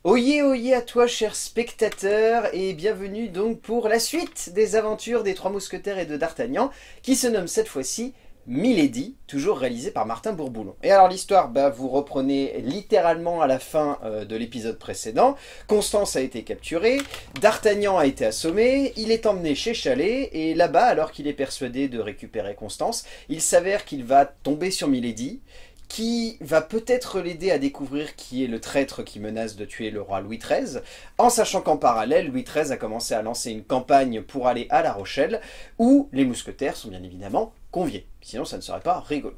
Oyez à toi, cher spectateur, et bienvenue donc pour la suite des aventures des Trois Mousquetaires et de D'Artagnan, qui se nomme cette fois-ci Milady, toujours réalisé par Martin Bourboulon. Et alors l'histoire, vous reprenez littéralement à la fin de l'épisode précédent. Constance a été capturée, D'Artagnan a été assommé, il est emmené chez Chalais, et là-bas, alors qu'il est persuadé de récupérer Constance, il s'avère qu'il va tomber sur Milady, qui va peut-être l'aider à découvrir qui est le traître qui menace de tuer le roi Louis XIII, en sachant qu'en parallèle, Louis XIII a commencé à lancer une campagne pour aller à La Rochelle, où les mousquetaires sont bien évidemment conviés. Sinon, ça ne serait pas rigolo.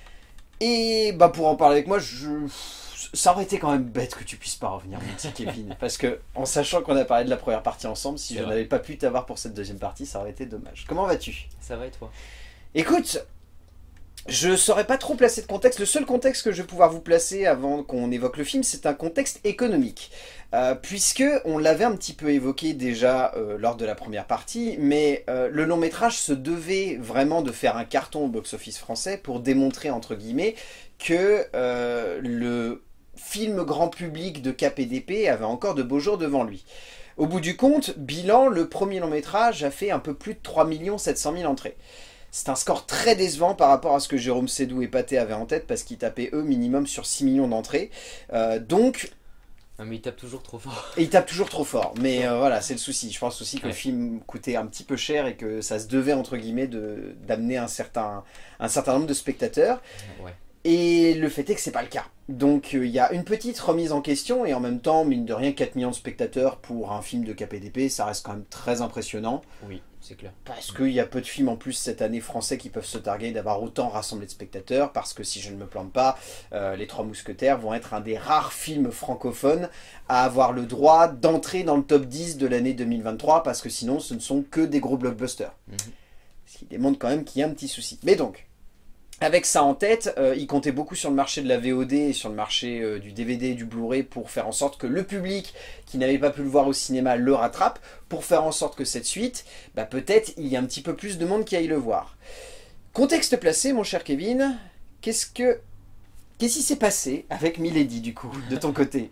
Et pour en parler avec moi, ça aurait été quand même bête que tu puisses pas revenir, mon petit Kevin, parce que en sachant qu'on a parlé de la première partie ensemble, si je n'avais pas pu t'avoir pour cette deuxième partie, ça aurait été dommage. Comment vas-tu? Ça va et toi? Écoute, je ne saurais pas trop placer de contexte. Le seul contexte que je vais pouvoir vous placer avant qu'on évoque le film, c'est un contexte économique. Puisque on l'avait un petit peu évoqué déjà lors de la première partie, mais le long métrage se devait vraiment de faire un carton au box-office français pour démontrer, entre guillemets, que le film grand public de Cap et d'Épée avait encore de beaux jours devant lui. Au bout du compte, bilan, le premier long métrage a fait un peu plus de 3 700 000 entrées. C'est un score très décevant par rapport à ce que Jérôme Sédou et Pathé avaient en tête, parce qu'ils tapaient eux minimum sur 6 millions d'entrées. Donc... Non mais ils tapent toujours trop fort. Et ils tapent toujours trop fort, mais voilà, c'est le souci. Je pense aussi que le film coûtait un petit peu cher et que ça se devait, entre guillemets, d'amener un certain nombre de spectateurs. Ouais. Et le fait est que c'est pas le cas. Donc il y a une petite remise en question, et en même temps, mine de rien, 4 millions de spectateurs pour un film de KPDP, ça reste quand même très impressionnant. Oui, c'est clair. Parce qu'il y a peu de films en plus cette année français qui peuvent se targuer d'avoir autant rassemblé de spectateurs, parce que si je ne me plante pas, Les Trois Mousquetaires vont être un des rares films francophones à avoir le droit d'entrer dans le top 10 de l'année 2023, parce que sinon ce ne sont que des gros blockbusters. Ce qui démontre quand même qu'il y a un petit souci. Mais donc, avec ça en tête, il comptait beaucoup sur le marché de la VOD et sur le marché du DVD et du Blu-ray pour faire en sorte que le public qui n'avait pas pu le voir au cinéma le rattrape, pour faire en sorte que cette suite, peut-être il y a un petit peu plus de monde qui aille le voir. Contexte placé, mon cher Kevin, qu'est-ce qui s'est passé avec Milady du coup, de ton côté?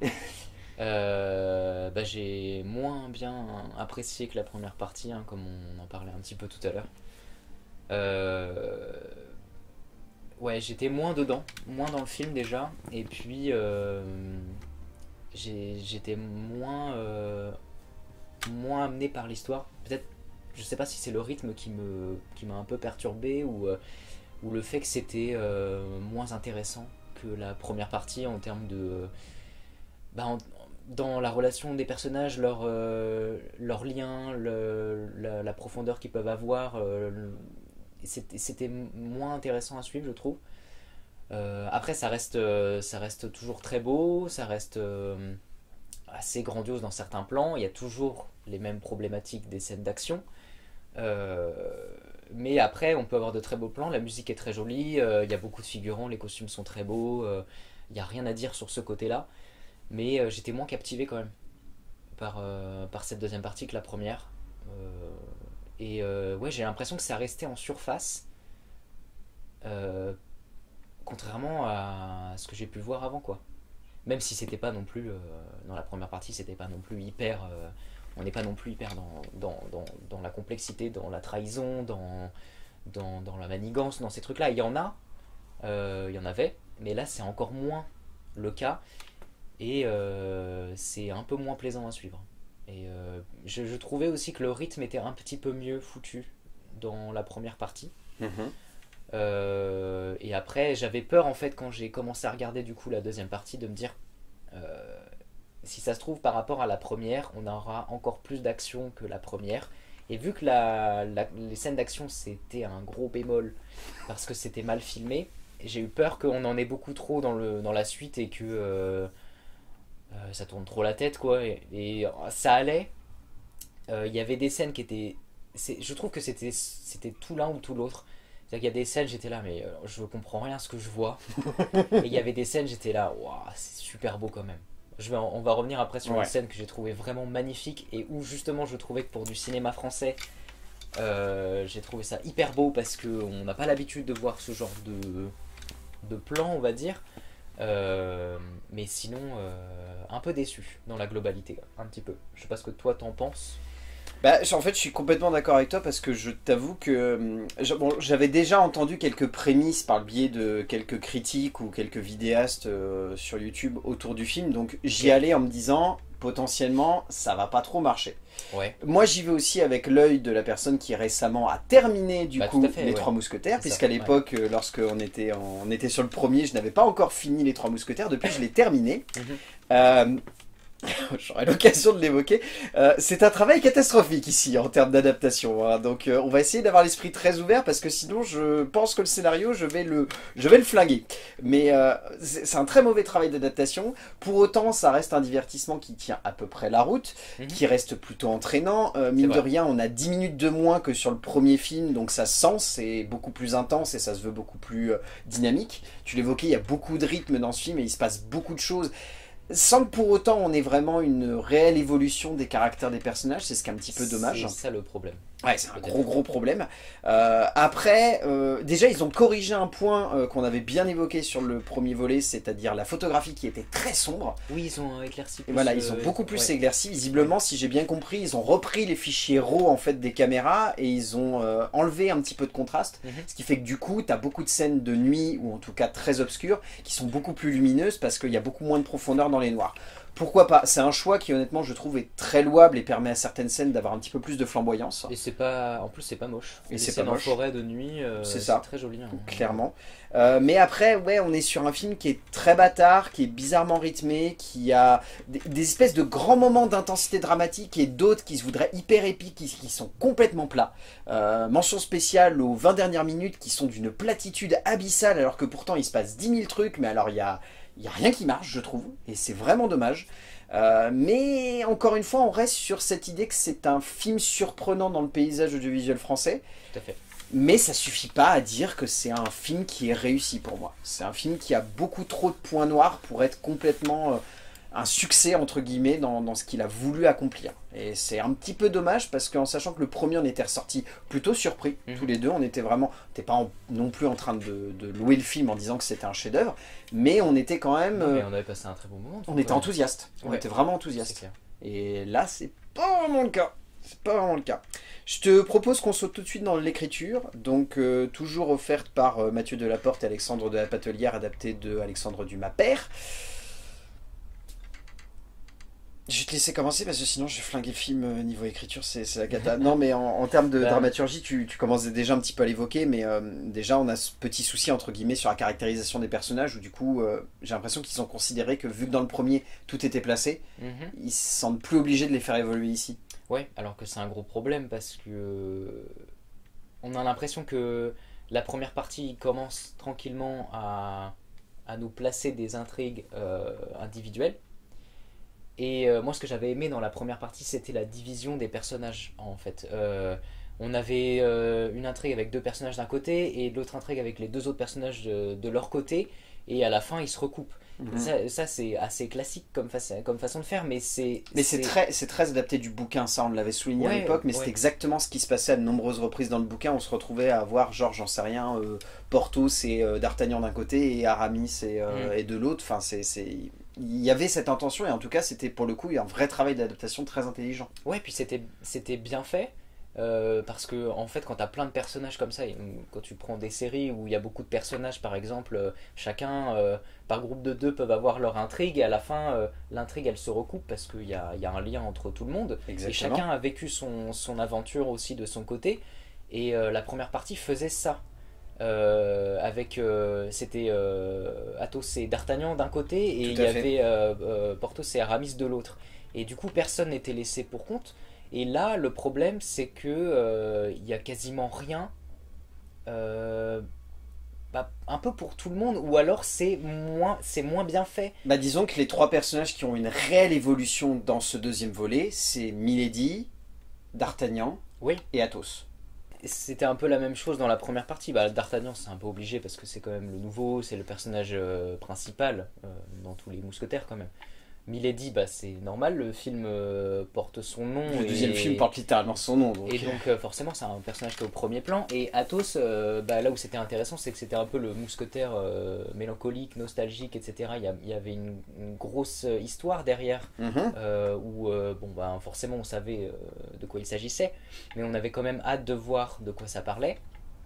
J'ai moins bien apprécié que la première partie, hein, comme on en parlait un petit peu tout à l'heure. Ouais, j'étais moins dedans, moins dans le film déjà, et puis j'étais moins amené par l'histoire. Peut-être, je sais pas si c'est le rythme qui m'a un peu perturbé, ou le fait que c'était moins intéressant que la première partie en termes de... dans la relation des personnages, leurs liens, la profondeur qu'ils peuvent avoir... c'était moins intéressant à suivre, je trouve. Après ça reste toujours très beau, ça reste assez grandiose dans certains plans, il y a toujours les mêmes problématiques des scènes d'action, mais après on peut avoir de très beaux plans, la musique est très jolie, il y a beaucoup de figurants, les costumes sont très beaux, il n'y a rien à dire sur ce côté là, mais j'étais moins captivé quand même par cette deuxième partie que la première. Ouais, j'ai l'impression que ça restait en surface, contrairement à ce que j'ai pu voir avant, quoi. Même si c'était pas non plus, dans la première partie, c'était pas non plus hyper... on n'est pas non plus hyper dans la complexité, dans la trahison, dans la manigance, dans ces trucs-là. Il y en avait, mais là c'est encore moins le cas, et c'est un peu moins plaisant à suivre. Et je trouvais aussi que le rythme était un petit peu mieux foutu dans la première partie. Et après, j'avais peur en fait quand j'ai commencé à regarder du coup la deuxième partie de me dire si ça se trouve par rapport à la première, on aura encore plus d'action que la première. Et vu que les scènes d'action c'était un gros bémol parce que c'était mal filmé, j'ai eu peur qu'on en ait beaucoup trop dans la suite et que... ça tourne trop la tête, quoi, et ça allait. Il y avait des scènes qui étaient... je trouve que c'était tout l'un ou tout l'autre. C'est-à-dire qu'il y a des scènes, j'étais là, mais je comprends rien à ce que je vois. Et il y avait des scènes, j'étais là, waouh, c'est super beau quand même. On va revenir après sur une scène que j'ai trouvé vraiment magnifique, et où justement je trouvais que pour du cinéma français, j'ai trouvé ça hyper beau, parce qu'on n'a pas l'habitude de voir ce genre de plan, on va dire. Mais sinon, un peu déçu dans la globalité, un petit peu. Je sais pas ce que toi t'en penses. Bah, en fait, je suis complètement d'accord avec toi parce que je t'avoue que bon, j'avais déjà entendu quelques prémices par le biais de quelques critiques ou quelques vidéastes sur YouTube autour du film, donc j'y allais en me disant potentiellement ça va pas trop marcher. Ouais. Moi, j'y vais aussi avec l'œil de la personne qui récemment a terminé du Bah, coup tout à fait, les ouais. Trois Mousquetaires, C'est ça, puisqu'à l'époque, lorsqu'on était, on était sur le premier, je n'avais pas encore fini les Trois Mousquetaires. Depuis, je l'ai terminé. Mhm. Euh, J'aurai l'occasion de l'évoquer. C'est un travail catastrophique ici en termes d'adaptation, hein. Donc on va essayer d'avoir l'esprit très ouvert parce que sinon je pense que le scénario je vais le flinguer. Mais c'est un très mauvais travail d'adaptation. Pour autant ça reste un divertissement qui tient à peu près la route, qui reste plutôt entraînant. Mine de rien on a 10 minutes de moins que sur le premier film, donc ça se sent, c'est beaucoup plus intense et ça se veut beaucoup plus dynamique. Tu l'évoquais, il y a beaucoup de rythme dans ce film et il se passe beaucoup de choses. Sans que pour autant on ait vraiment une réelle évolution des caractères des personnages, c'est ce qui est un petit peu dommage. C'est ça le problème. Ouais, c'est un gros problème. Après, déjà ils ont corrigé un point qu'on avait bien évoqué sur le premier volet, c'est-à-dire la photographie qui était très sombre. Oui, ils ont éclairci plus. Et voilà, ils ont beaucoup plus éclairci. Visiblement, si j'ai bien compris, ils ont repris les fichiers RAW en fait des caméras et ils ont enlevé un petit peu de contraste, ce qui fait que du coup, tu as beaucoup de scènes de nuit ou en tout cas très obscures qui sont beaucoup plus lumineuses parce qu'il y a beaucoup moins de profondeur dans les noirs. Pourquoi pas? C'est un choix qui honnêtement je trouve est très louable et permet à certaines scènes d'avoir un petit peu plus de flamboyance. Et c'est pas, en plus c'est pas moche. Et c'est scènes pas moche. en forêt de nuit, c'est ça. très joli. Hein. Clairement. Mais après, ouais, on est sur un film qui est très bâtard, qui est bizarrement rythmé, qui a des espèces de grands moments d'intensité dramatique et d'autres qui se voudraient hyper épiques, qui sont complètement plats. Mention spéciale aux 20 dernières minutes qui sont d'une platitude abyssale alors que pourtant il se passe 10 000 trucs, mais alors il y a rien qui marche, je trouve, et c'est vraiment dommage. Mais encore une fois, on reste sur cette idée que c'est un film surprenant dans le paysage audiovisuel français. Tout à fait. Mais ça suffit pas à dire que c'est un film qui est réussi pour moi. C'est un film qui a beaucoup trop de points noirs pour être complètement un succès entre guillemets dans ce qu'il a voulu accomplir. Et c'est un petit peu dommage parce qu'en sachant que le premier on était ressorti plutôt surpris, tous les deux, on était vraiment, on n'était pas non plus en train de louer le film en disant que c'était un chef-d'œuvre, mais on était quand même, mais on avait passé un très bon moment. on était enthousiaste, on était vraiment enthousiaste. Et là c'est pas vraiment le cas. C'est pas vraiment le cas. Je te propose qu'on saute tout de suite dans l'écriture, donc toujours offerte par Mathieu Delaporte et Alexandre de la Patelière, adapté de Alexandre Dumas père. Je vais te laisser commencer parce que sinon je vais flinguer le film niveau écriture, c'est la cata. Non mais en termes de dramaturgie, tu commences déjà un petit peu à l'évoquer, mais déjà on a ce petit souci entre guillemets sur la caractérisation des personnages où du coup j'ai l'impression qu'ils ont considéré que vu que dans le premier tout était placé, ils se sentent plus obligés de les faire évoluer ici. Ouais, alors que c'est un gros problème parce que on a l'impression que la première partie commence tranquillement à nous placer des intrigues individuelles. Et moi, ce que j'avais aimé dans la première partie, c'était la division des personnages, en fait. On avait une intrigue avec deux personnages d'un côté et l'autre intrigue avec les deux autres personnages de leur côté. Et à la fin, ils se recoupent. Ça c'est assez classique comme façon de faire, mais c'est très adapté du bouquin, ça on l'avait souligné à l'époque, mais c'est exactement ce qui se passait à de nombreuses reprises dans le bouquin. On se retrouvait à avoir, genre, j'en sais rien, Porthos et D'Artagnan d'un côté et Aramis et de l'autre. Enfin, il y avait cette intention et en tout cas c'était pour le coup un vrai travail d'adaptation très intelligent. Ouais, puis c'était bien fait. Parce que en fait quand tu as plein de personnages comme ça, quand tu prends des séries où il y a beaucoup de personnages par exemple, chacun par groupe de deux peuvent avoir leur intrigue et à la fin l'intrigue elle se recoupe parce qu'il y a un lien entre tout le monde. Exactement. Et chacun a vécu son aventure aussi de son côté et la première partie faisait ça. C'était Athos et D'Artagnan d'un côté et il y avait Porthos et Aramis de l'autre. Et du coup personne n'était laissé pour compte. Et là, le problème, c'est que y a quasiment rien, un peu pour tout le monde, ou alors c'est moins bien fait. Bah disons que les trois personnages qui ont une réelle évolution dans ce deuxième volet, c'est Milady, D'Artagnan et Athos. C'était un peu la même chose dans la première partie. D'Artagnan, c'est un peu obligé parce que c'est quand même le nouveau, c'est le personnage principal dans tous les mousquetaires quand même. Milady, bah, c'est normal, le film porte son nom. Le deuxième film porte littéralement son nom. Et donc forcément c'est un personnage qui est au premier plan. Et Athos, bah, là où c'était intéressant, c'est que c'était un peu le mousquetaire mélancolique, nostalgique, etc. Il y avait une grosse histoire derrière, où bon, bah, forcément on savait de quoi il s'agissait, mais on avait quand même hâte de voir de quoi ça parlait.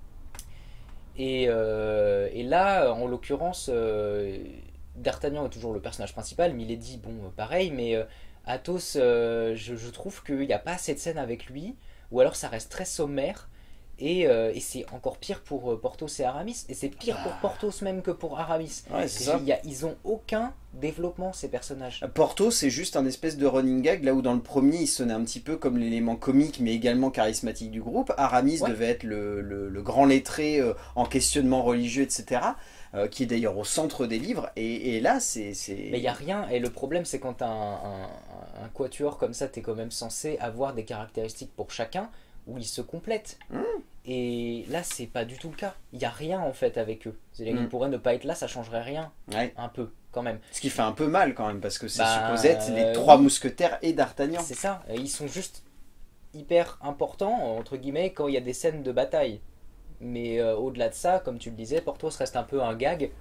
Et là, en l'occurrence, D'Artagnan est toujours le personnage principal, Milady, bon, pareil, mais Athos, je trouve qu'il n'y a pas assez de scènes avec lui, ou alors ça reste très sommaire, et c'est encore pire pour Porthos et Aramis, et c'est pire pour Porthos même que pour Aramis. Ouais, c'est ça. Ils ont aucun développement, ces personnages. Porthos, c'est juste un espèce de running gag, là où dans le premier, il sonnait un petit peu comme l'élément comique, mais également charismatique du groupe. Aramis devait être le grand lettré en questionnement religieux, etc., qui est d'ailleurs au centre des livres, et là, c'est... Mais il n'y a rien, et le problème, c'est quand tu as un quatuor comme ça, tu es quand même censé avoir des caractéristiques pour chacun, où ils se complètent. Et là, c'est pas du tout le cas. Il n'y a rien, en fait, avec eux. Ils pourraient ne pas être là, ça changerait rien. Un peu, quand même. Ce qui fait un peu mal, quand même, parce que c'est supposé être les trois mousquetaires et D'Artagnan. C'est ça, ils sont juste hyper importants, entre guillemets, quand il y a des scènes de bataille. Mais au-delà de ça, comme tu le disais, Porthos reste un peu un gag.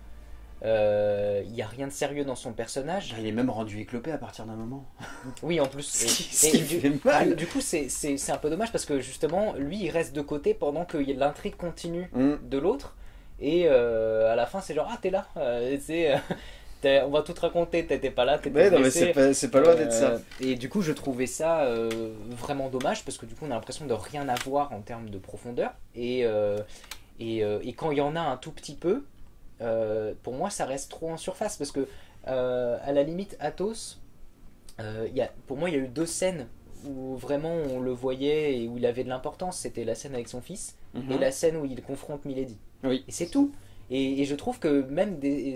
Il n'y a rien de sérieux dans son personnage. Il est même rendu éclopé à partir d'un moment. Oui, en plus. Ce qui fait mal. Du coup, c'est un peu dommage parce que justement, lui, il reste de côté pendant que l'intrigue continue de l'autre. Et à la fin, c'est genre, ah, t'es là. On va tout te raconter, t'étais pas là, t'étais blessé. Non, mais c'est pas loin d'être ça. Et du coup, je trouvais ça vraiment dommage parce que du coup, on a l'impression de rien avoir en termes de profondeur. Et quand il y en a un tout petit peu, pour moi, ça reste trop en surface parce que, à la limite, Athos, pour moi, il y a eu deux scènes où vraiment on le voyait et où il avait de l'importance. C'était la scène avec son fils et la scène où il confronte Milady. Oui. Et c'est tout. Et je trouve que même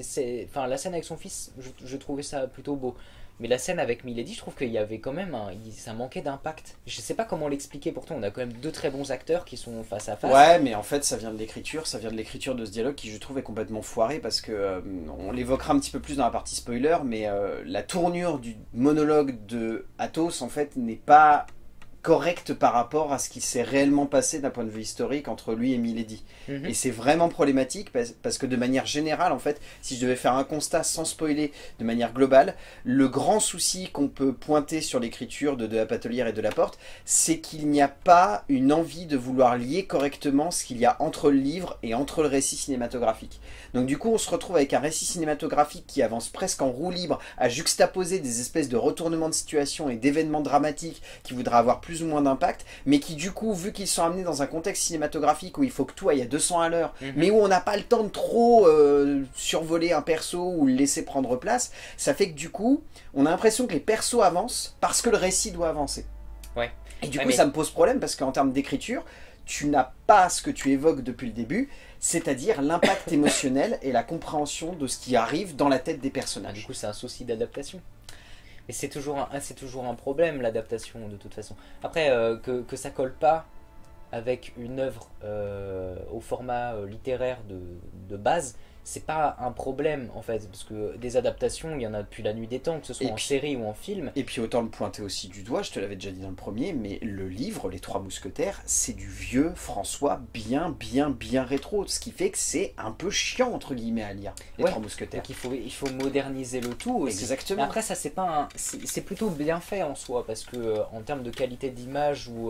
la scène avec son fils, je trouvais ça plutôt beau. Mais la scène avec Milady, je trouve qu'il y avait quand même ça manquait d'impact. Je sais pas comment l'expliquer, pourtant on a quand même deux très bons acteurs qui sont face à face. Ouais, mais en fait ça vient de l'écriture, de ce dialogue qui je trouve est complètement foiré parce que on l'évoquera un petit peu plus dans la partie spoiler, mais la tournure du monologue de Athos en fait n'est pas correcte par rapport à ce qui s'est réellement passé d'un point de vue historique entre lui et Milady. Et c'est vraiment problématique parce que de manière générale, en fait, si je devais faire un constat sans spoiler de manière globale, le grand souci qu'on peut pointer sur l'écriture de la Patelière et de Laporte, c'est qu'il n'y a pas une envie de vouloir lier correctement ce qu'il y a entre le livre et entre le récit cinématographique. Donc du coup, on se retrouve avec un récit cinématographique qui avance presque en roue libre à juxtaposer des espèces de retournements de situation et d'événements dramatiques qui voudraient avoir plus ou moins d'impact, mais qui du coup, vu qu'ils sont amenés dans un contexte cinématographique où il faut que tout aille à 200 à l'heure, mais où on n'a pas le temps de trop survoler un perso ou le laisser prendre place, ça fait que du coup, on a l'impression que les persos avancent parce que le récit doit avancer. Ouais. Et du coup, ça me pose problème parce qu'en termes d'écriture, tu n'as pas ce que tu évoques depuis le début, c'est-à-dire l'impact émotionnel et la compréhension de ce qui arrive dans la tête des personnages. Du coup, c'est un souci d'adaptation. Et c'est toujours un problème, l'adaptation, de toute façon. Après, que ça colle pas avec une œuvre au format littéraire de base, c'est pas un problème, en fait. Parce que des adaptations, il y en a depuis la nuit des temps, que ce soit en série ou en film. Et puis autant le pointer aussi du doigt, je te l'avais déjà dit dans le premier, mais le livre, Les Trois Mousquetaires, c'est du vieux François bien rétro. Ce qui fait que c'est un peu chiant, entre guillemets, à lire, Les Trois Mousquetaires. Donc il faut moderniser le tout aussi. Exactement. Mais après, ça, c'est plutôt bien fait en soi, parce que en termes de qualité d'image ou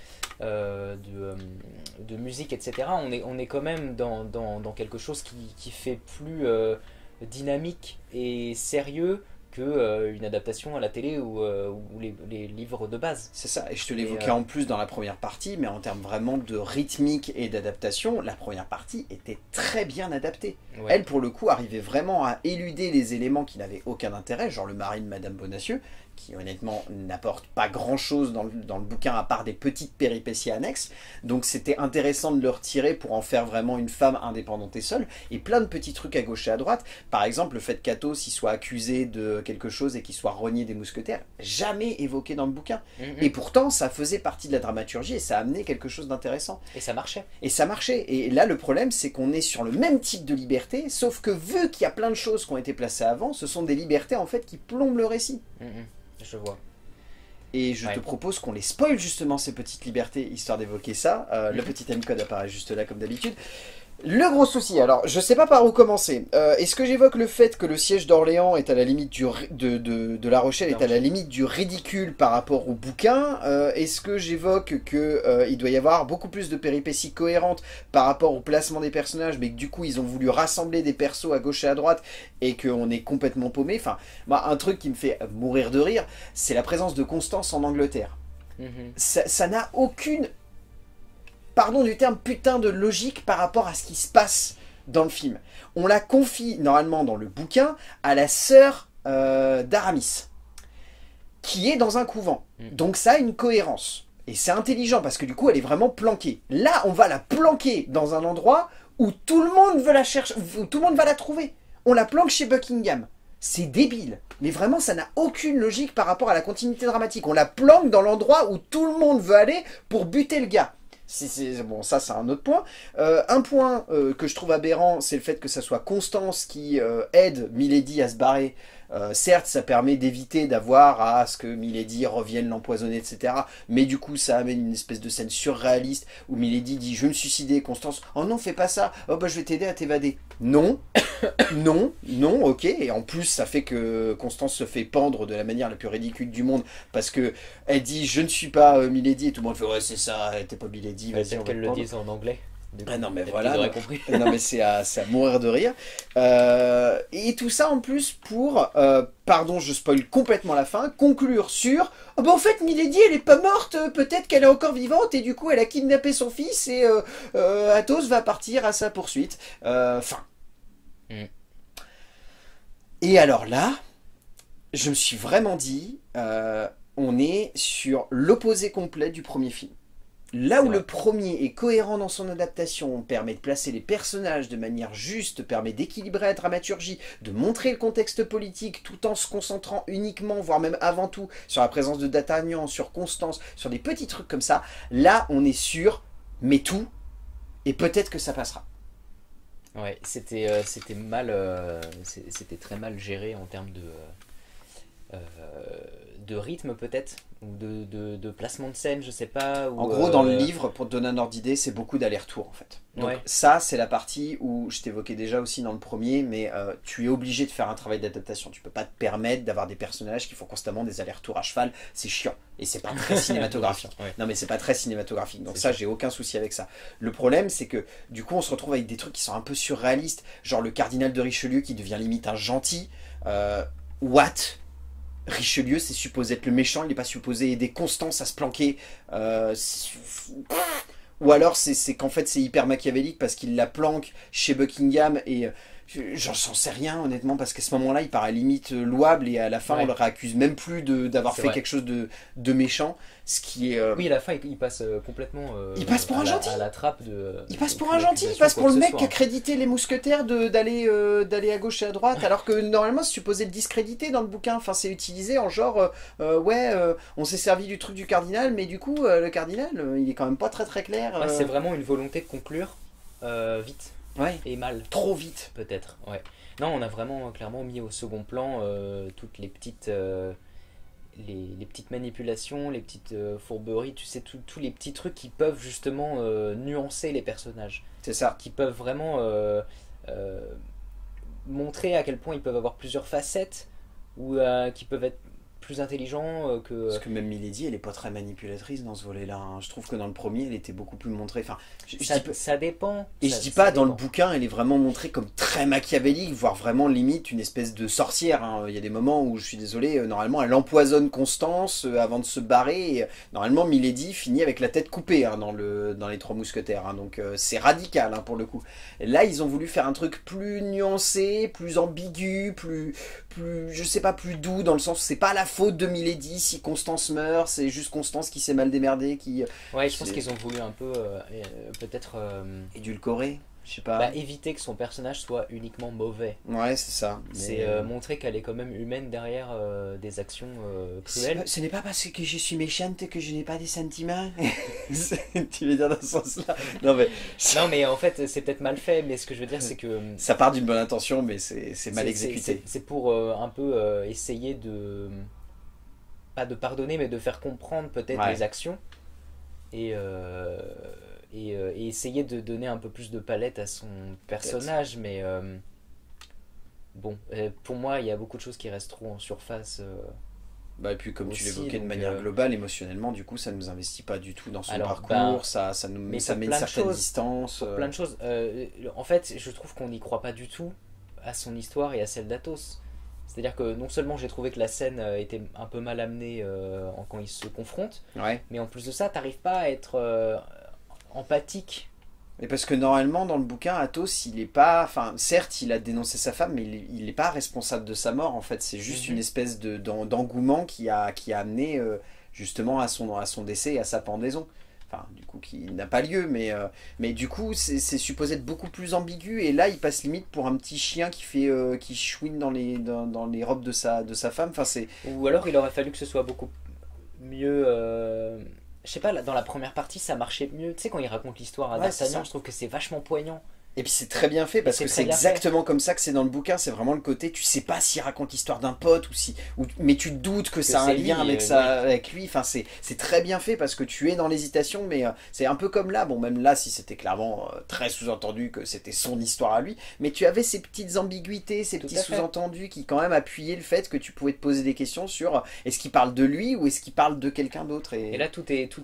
de musique, etc., on est quand même dans quelque chose qui fait plus dynamique et sérieux que une adaptation à la télé ou les livres de base. C'est ça, et je te l'évoquais en plus dans la première partie, mais en termes vraiment de rythmique et d'adaptation, la première partie était très bien adaptée. Ouais. Elle, pour le coup, arrivait vraiment à éluder les éléments qui n'avaient aucun intérêt, genre le mari de Madame Bonacieux, qui honnêtement n'apporte pas grand chose dans le bouquin à part des petites péripéties annexes, donc c'était intéressant de le retirer pour en faire vraiment une femme indépendante et seule, et plein de petits trucs à gauche et à droite, par exemple le fait qu'Athos il soit accusé de quelque chose et qu'il soit renié des mousquetaires, jamais évoqué dans le bouquin. Et pourtant, ça faisait partie de la dramaturgie et ça amenait quelque chose d'intéressant. Et ça marchait. Et ça marchait. Et là, le problème, c'est qu'on est sur le même type de liberté, sauf que vu qu'il y a plein de choses qui ont été placées avant, ce sont des libertés en fait qui plombent le récit. Je vois. Et je te propose qu'on les spoil justement ces petites libertés, histoire d'évoquer ça. Le petit timecode apparaît juste là comme d'habitude. Le gros souci, alors je sais pas par où commencer. Est-ce que j'évoque le fait que le siège d'Orléans est à la limite de La Rochelle est à la limite du ridicule par rapport au bouquin? Est-ce que j'évoque que il doit y avoir beaucoup plus de péripéties cohérentes par rapport au placement des personnages, mais que du coup ils ont voulu rassembler des persos à gauche et à droite et qu'on est complètement paumé? Enfin, moi, un truc qui me fait mourir de rire, c'est la présence de Constance en Angleterre. Ça n'a aucune... pardon du terme, putain de logique par rapport à ce qui se passe dans le film. On la confie normalement dans le bouquin à la sœur d'Aramis, qui est dans un couvent. Donc ça a une cohérence. Et c'est intelligent parce que du coup elle est vraiment planquée. Là on va la planquer dans un endroit où tout le monde veut la chercher, où tout le monde va la trouver. On la planque chez Buckingham. C'est débile. Mais vraiment ça n'a aucune logique par rapport à la continuité dramatique. On la planque dans l'endroit où tout le monde veut aller pour buter le gars. Bon, ça c'est un autre point. Un point que je trouve aberrant, c'est le fait que ça soit Constance qui aide Milady à se barrer. Certes, ça permet d'éviter d'avoir à ce que Milady revienne l'empoisonner, etc. Mais du coup, ça amène une espèce de scène surréaliste où Milady dit « Je vais me suicider », Constance « Oh non, fais pas ça, oh bah je vais t'aider à t'évader. » Non, non, non, ok. Et en plus, ça fait que Constance se fait pendre de la manière la plus ridicule du monde parce que elle dit « Je ne suis pas Milady » et tout le monde fait « Ouais, c'est ça, t'es pas Milady, vas-y, on va te qu'elle le pendre. » dise en anglais. Ah non mais voilà, compris. non mais c'est à mourir de rire. Et tout ça en plus pour, pardon je spoil complètement la fin, conclure sur oh, bah en fait Milady elle est pas morte, peut-être qu'elle est encore vivante et du coup elle a kidnappé son fils et Athos va partir à sa poursuite. Fin. Et alors là, je me suis vraiment dit, on est sur l'opposé complet du premier film. Là où le premier est cohérent dans son adaptation, permet de placer les personnages de manière juste, permet d'équilibrer la dramaturgie, de montrer le contexte politique tout en se concentrant uniquement, voire même avant tout, sur la présence de D'Artagnan, sur Constance, sur des petits trucs comme ça, là on est sûr, mais tout, et peut-être que ça passera. Ouais, c'était très mal géré en termes de rythme peut-être, ou de placement de scène, je sais pas. Ou, en gros, dans le livre, pour te donner un ordre d'idée, c'est beaucoup d'allers-retours en fait. Donc ça, c'est la partie où je t'évoquais déjà aussi dans le premier, mais tu es obligé de faire un travail d'adaptation. Tu peux pas te permettre d'avoir des personnages qui font constamment des allers-retours à cheval, c'est chiant. Et c'est pas très cinématographique. Non mais c'est pas très cinématographique, donc ça j'ai aucun souci avec ça. Le problème c'est que du coup on se retrouve avec des trucs qui sont un peu surréalistes, genre le cardinal de Richelieu qui devient limite un gentil. What? Richelieu, c'est supposé être le méchant, il n'est pas supposé aider Constance à se planquer. Ou alors c'est qu'en fait c'est hyper machiavélique parce qu'il la planque chez Buckingham et j'en sais rien honnêtement parce qu'à ce moment-là il paraît limite louable et à la fin on le réaccuse même plus d'avoir fait quelque chose de méchant. Ce qui est... Oui, à la fin il passe complètement il passe pour un gentil. À la trappe de... Il passe pour un gentil, il passe pour le mec qui a crédité les mousquetaires d'aller à gauche et à droite alors que normalement c'est supposé le discréditer dans le bouquin. Enfin c'est utilisé en genre on s'est servi du truc du cardinal mais du coup le cardinal il est quand même pas très très clair. Ouais, c'est vraiment une volonté de conclure vite. Ouais. Et mal. Trop vite. Peut-être, ouais. Non, on a vraiment clairement mis au second plan toutes les petites manipulations, les petites fourberies, tu sais, tous les petits trucs qui peuvent justement nuancer les personnages. C'est ça. Qui peuvent vraiment montrer à quel point ils peuvent avoir plusieurs facettes ou qui peuvent être plus intelligents que... Parce que même Milady, elle est pas très manipulatrice dans ce volet-là. Hein. Je trouve que dans le premier, elle était beaucoup plus montrée. Enfin, ça dépend. Et je dis pas, dans le bouquin, elle est vraiment montrée comme très machiavélique, voire vraiment limite une espèce de sorcière. Hein. Il y a des moments où, je suis désolé, normalement, elle empoisonne Constance avant de se barrer. Et, normalement, Milady finit avec la tête coupée hein, dans les Trois Mousquetaires. Hein. Donc c'est radical hein, pour le coup. Et là, ils ont voulu faire un truc plus nuancé, plus ambigu, plus je sais pas, plus doux, dans le sens où c'est pas la faute de Milady si Constance meurt, c'est juste Constance qui s'est mal démerdée, qui... Ouais, je pense qu'ils ont voulu un peu, peut-être... édulcorer. Je sais pas. Bah, éviter que son personnage soit uniquement mauvais. Ouais, c'est ça. C'est montrer qu'elle est quand même humaine derrière des actions cruelles. Ce n'est pas parce que je suis méchante que je n'ai pas des sentiments. Tu veux dire dans ce sens-là? Non mais... Non mais en fait c'est peut-être mal fait, mais ce que je veux dire c'est que... Ça part d'une bonne intention, mais c'est mal exécuté. C'est pour un peu essayer de... Pas de pardonner, mais de faire comprendre peut-être les actions. Et essayer de donner un peu plus de palette à son personnage, mais bon, pour moi il y a beaucoup de choses qui restent trop en surface. Bah, et puis comme tu aussi, l'évoquais de donc, manière globale, émotionnellement, du coup ça nous investit pas du tout dans son alors, parcours, ça met une certaine distance. Pour plein de choses. En fait, je trouve qu'on n'y croit pas du tout à son histoire et à celle d'Athos. C'est-à-dire que non seulement j'ai trouvé que la scène était un peu mal amenée quand ils se confrontent, Ouais. mais en plus de ça, t'arrives pas à être empathique. Et parce que normalement dans le bouquin, Athos, il est pas, enfin certes il a dénoncé sa femme, mais il est pas responsable de sa mort en fait. C'est juste une espèce d'engouement qui a amené justement à son décès et à sa pendaison. Enfin, du coup, qui n'a pas lieu, mais du coup, c'est supposé être beaucoup plus ambigu, et là, il passe limite pour un petit chien qui chouine dans les robes de sa femme. Enfin, c'est... Ou alors, il aurait fallu que ce soit beaucoup mieux... Je sais pas, dans la première partie, ça marchait mieux. Tu sais, quand il raconte l'histoire à D'Artagnan, je trouve que c'est vachement poignant. Et puis c'est très bien fait parce que c'est exactement comme ça que c'est dans le bouquin. C'est vraiment le côté, tu sais pas s'il raconte l'histoire d'un pote mais tu doutes que ça a un lien avec lui. Enfin, c'est très bien fait parce que tu es dans l'hésitation, mais c'est un peu comme là. Bon, même là, si c'était clairement très sous-entendu que c'était son histoire à lui, mais tu avais ces petites ambiguïtés, ces petits sous-entendus qui quand même appuyaient le fait que tu pouvais te poser des questions sur est-ce qu'il parle de lui ou est-ce qu'il parle de quelqu'un d'autre. Et là, tout est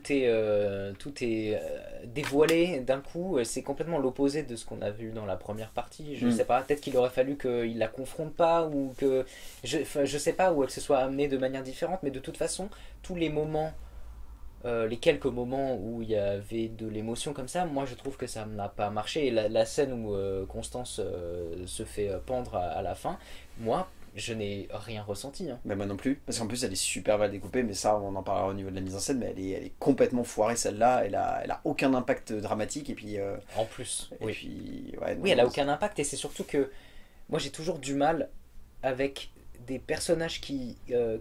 dévoilé d'un coup. C'est complètement l'opposé de ce qu'on a vu dans la première partie. Je sais pas, peut-être qu'il aurait fallu qu'il la confronte pas, ou que je sais pas, ou que ce soit amené de manière différente, mais de toute façon tous les moments, les quelques moments où il y avait de l'émotion comme ça, moi je trouve que ça n'a pas marché. Et la scène où Constance se fait pendre à la fin, moi je n'ai rien ressenti. Mais moi non plus, parce qu'en plus elle est super mal découpée, mais ça on en parlera au niveau de la mise en scène, mais elle est complètement foirée celle-là, elle a aucun impact dramatique, et puis... en plus, et puis, ouais, non, oui, elle a aucun impact, et c'est surtout que moi j'ai toujours du mal avec des personnages qui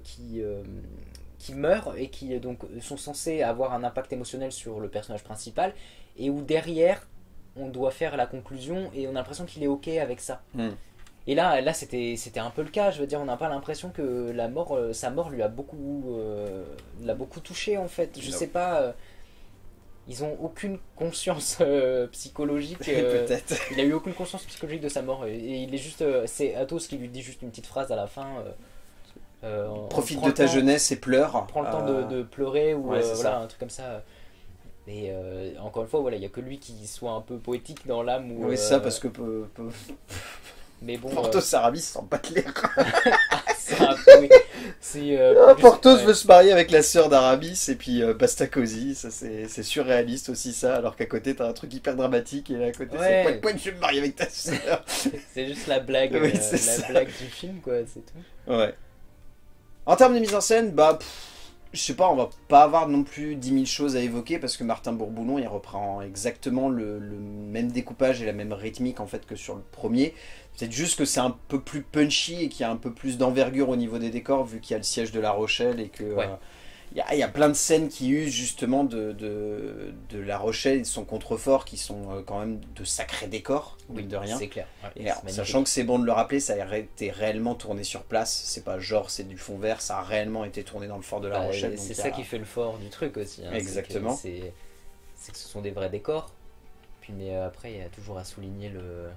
meurent et qui donc sont censés avoir un impact émotionnel sur le personnage principal, et où derrière on doit faire la conclusion et on a l'impression qu'il est ok avec ça. Et là c'était un peu le cas. Je veux dire, on n'a pas l'impression que sa mort lui a l'a beaucoup touché en fait. Je sais pas. Ils ont aucune conscience psychologique. Peut-être. Il a eu aucune conscience psychologique de sa mort. Et il est juste. C'est Athos qui lui dit juste une petite phrase à la fin. Profite de ta jeunesse et pleure. Prends le temps de pleurer, ou ouais, voilà, un truc comme ça. Et encore une fois, voilà, il n'y a que lui qui soit un peu poétique dans l'âme. Oui, c'est ça, parce que... Mais bon, Porthos Aramis s'en battent les reins. Oui. Porthos veut se marier avec la sœur d'Aramis, et puis basta cosy, ça c'est surréaliste aussi ça, alors qu'à côté t'as un truc hyper dramatique, et là à côté c'est poil, je vais me marier avec ta sœur. C'est juste la blague, oui, blague du film, quoi, c'est tout. Ouais. En termes de mise en scène, je sais pas, on va pas avoir non plus 10 000 choses à évoquer, parce que Martin Bourboulon il reprend exactement le même découpage et la même rythmique en fait que sur le premier. C'est juste que c'est un peu plus punchy et qu'il y a un peu plus d'envergure au niveau des décors, vu qu'il y a le siège de La Rochelle, et que il y a plein de scènes qui usent justement de La Rochelle et de son contrefort, qui sont quand même de sacrés décors, mine de rien. C'est clair. Ouais, et alors, sachant que c'est bon de le rappeler, ça a été réellement tourné sur place, c'est pas genre c'est du fond vert, ça a réellement été tourné dans le fort de La Rochelle. C'est ça qui fait le fort du truc aussi. Hein. Exactement. C'est que ce sont des vrais décors. Puis mais après, il y a toujours à souligner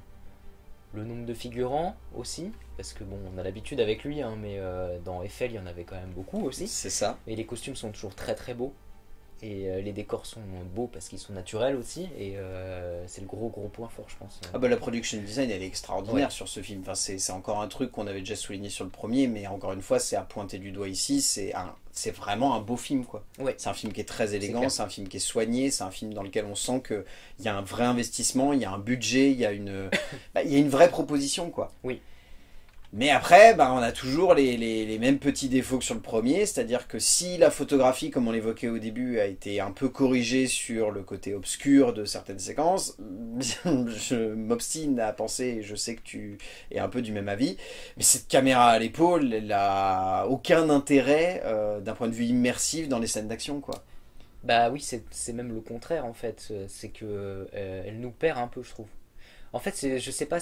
le nombre de figurants aussi, parce que bon, on a l'habitude avec lui, hein, mais dans Eiffel il y en avait quand même beaucoup aussi. C'est ça. Et les costumes sont toujours très très beaux, et les décors sont beaux parce qu'ils sont naturels aussi, et c'est le gros point fort, je pense. Ah bah la production design elle est extraordinaire sur ce film, enfin, c'est encore un truc qu'on avait déjà souligné sur le premier, mais encore une fois c'est à pointer du doigt ici, c'est vraiment un beau film quoi. C'est un film qui est très élégant, c'est un film qui est soigné, c'est un film dans lequel on sent qu'il y a un vrai investissement, il y a un budget, il y a une vraie proposition quoi. Oui. Mais après, bah, on a toujours les mêmes petits défauts que sur le premier, c'est-à-dire que si la photographie, comme on l'évoquait au début, a été un peu corrigée sur le côté obscur de certaines séquences, je m'obstine à penser, et je sais que tu es un peu du même avis, mais cette caméra à l'épaule, elle a aucun intérêt d'un point de vue immersif dans les scènes d'action, quoi. Bah oui, c'est même le contraire en fait. C'est que elle nous perd un peu, je trouve. En fait, je sais pas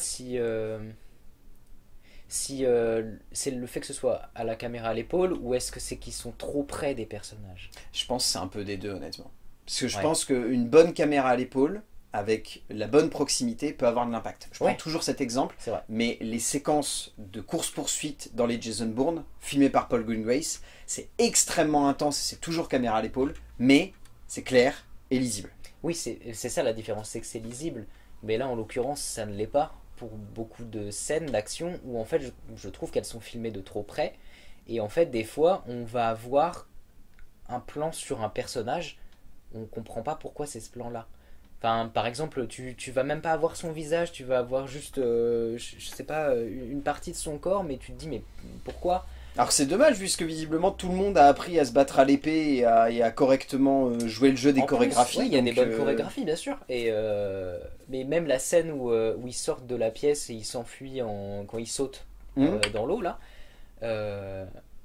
si c'est le fait que ce soit à la caméra à l'épaule ou est-ce que c'est qu'ils sont trop près des personnages. Je pense que c'est un peu des deux, honnêtement. Parce que je Ouais, pense qu'une bonne caméra à l'épaule, avec la bonne proximité, peut avoir de l'impact. Je prends ouais, toujours cet exemple, c'est vrai. mais les séquences de course-poursuite dans les Jason Bourne, filmées par Paul Greengrass, c'est extrêmement intense, c'est toujours caméra à l'épaule, mais c'est clair et lisible. Oui, c'est ça la différence, c'est que c'est lisible. Mais là, en l'occurrence, ça ne l'est pas pour beaucoup de scènes d'action où en fait, je trouve qu'elles sont filmées de trop près. Et en fait, des fois, on va avoir un plan sur un personnage, on comprend pas pourquoi c'est ce plan-là. Enfin, par exemple, tu vas même pas avoir son visage, tu vas avoir juste, je sais pas, une partie de son corps, mais tu te dis, mais pourquoi? Alors c'est dommage, puisque visiblement tout le monde a appris à se battre à l'épée et à correctement jouer le jeu des En plus, chorégraphies. ouais, il y a des donc, bonnes chorégraphies, bien sûr. Mais même la scène où ils sortent de la pièce et ils s'enfuient quand ils sautent hum, dans l'eau, là, euh,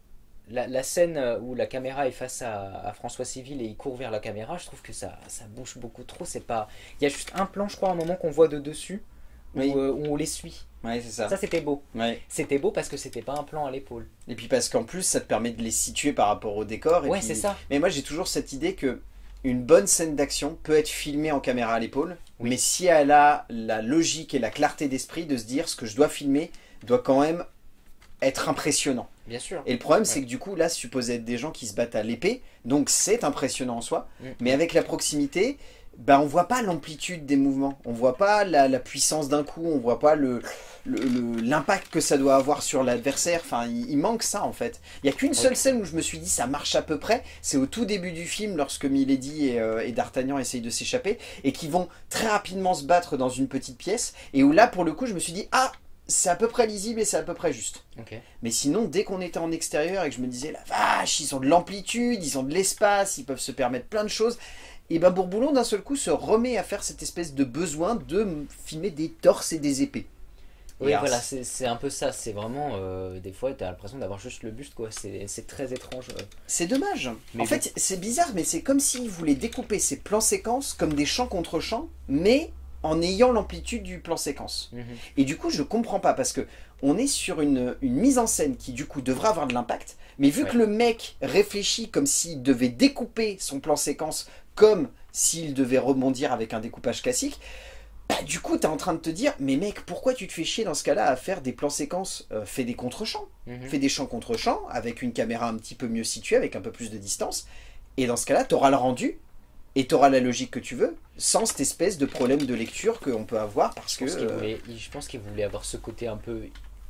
la scène où la caméra est face à François Civil et il court vers la caméra, je trouve que ça bouge beaucoup trop. C'est pas... Il y a juste un plan, je crois, à un moment qu'on voit de dessus oui, où on les suit. ouais, c'est ça. Ça, c'était beau. Ouais. C'était beau parce que c'était pas un plan à l'épaule. Et puis parce qu'en plus, ça te permet de les situer par rapport au décor. Et Ouais, puis... c'est ça. Mais moi, j'ai toujours cette idée que une bonne scène d'action peut être filmée en caméra à l'épaule, mais Oui, si elle a la logique et la clarté d'esprit de se dire ce que je dois filmer doit quand même être impressionnant. bien sûr. Et le problème, c'est Ouais. que du coup, là, c'est supposé être des gens qui se battent à l'épée, donc c'est impressionnant en soi, Mm, mais mm. avec la proximité, ben, on voit pas l'amplitude des mouvements, on voit pas la puissance d'un coup, on voit pas l'impact que ça doit avoir sur l'adversaire, enfin, il manque ça en fait. Il y a qu'une Ouais. seule scène où je me suis dit ça marche à peu près, c'est au tout début du film, lorsque Milady et D'Artagnan essayent de s'échapper, et qui vont très rapidement se battre dans une petite pièce, et où là, pour le coup, je me suis dit, ah, c'est à peu près lisible et c'est à peu près juste. Ok. Mais sinon, dès qu'on était en extérieur et que je me disais, la vache, ils ont de l'amplitude, ils ont de l'espace, ils peuvent se permettre plein de choses, et ben Bourboulon, d'un seul coup, se remet à faire cette espèce de besoin de filmer des torses et des épées. Et Oui, alors, voilà, c'est un peu ça. C'est vraiment, des fois, t'as l'impression d'avoir juste le buste, quoi. C'est très étrange. c'est dommage. Mais En bon, fait, c'est bizarre, mais c'est comme s'il voulait découper ses plans séquences comme des champs contre champs, mais en ayant l'amplitude du plan séquence. mhm. Et du coup, je comprends pas, parce que on est sur une mise en scène qui, du coup, devrait avoir de l'impact, mais vu que Ouais. le mec réfléchit comme s'il devait découper son plan séquence comme s'il devait rebondir avec un découpage classique, bah, du coup, t'es en train de te dire, mais mec, pourquoi tu te fais chier dans ce cas-là à faire des plans séquences fais des contre-champs. Mhm. Fais des champs contre champs, avec une caméra un petit peu mieux située, avec un peu plus de distance, et dans ce cas-là, t'auras le rendu, et t'auras la logique que tu veux, sans cette espèce de problème de lecture qu'on peut avoir, parce que... Je pense qu'il voulait avoir ce côté un peu